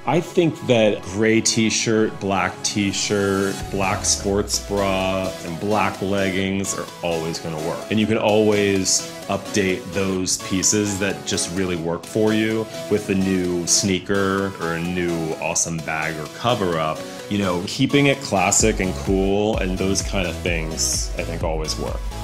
I think that gray t-shirt, black sports bra, and black leggings are always going to work. And you can always update those pieces that just really work for you with a new sneaker or a new awesome bag or cover up. You know, keeping it classic and cool and those kind of things, I think always work.